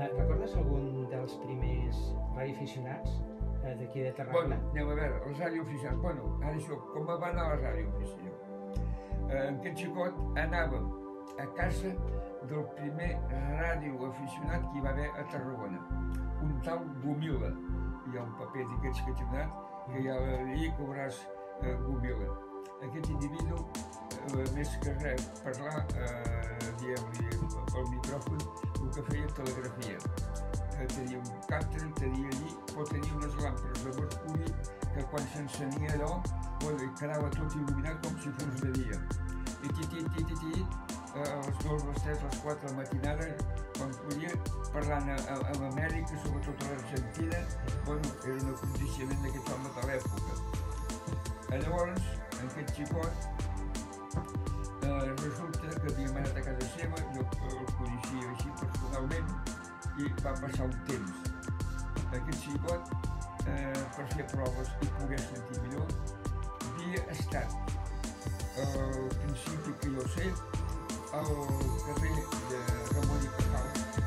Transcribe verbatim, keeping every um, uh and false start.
Eh, recordes algun dels primers radioaficionats eh, d'aquí de Tarragona? Bueno, anem a veure, els radioaficionats. Bueno, ara això, com va anar la radioafició? Eh, aquest xicot anava a casa del primer radioaficionat que hi va haver a Tarragona, un tal Gomila. Hi ha un paper d'aquests que t'he donat, que hi ha allí que veuràs eh, Gomila. Aquest individu, eh, més que res, parlar, eh, diguem-li, pel micròfon, el que feia telegrafia. Eh, tenia un càpter, tenia allí, pot tenir unes làmperes de mercuri que quan s'encenia allò, bueno, quedava tot il·luminat com si fos de dia. I titit, titit, titit, a les dues, les tres, les quatre de la matinada, quan podia, parlant a, a, a Amèrica, sobretot a l'Argentina, bueno, era un aconteixement d'aquest home de l'època. Llavors, aquest xicot, eh, resulta que havíem anat a casa seva, jo el coneixia així personalment, i va passar un temps. Aquest xicot, eh, per fer proves i poder sentir millor, havia estat, al principi que jo sé, al carrer de Ramon i Cajal,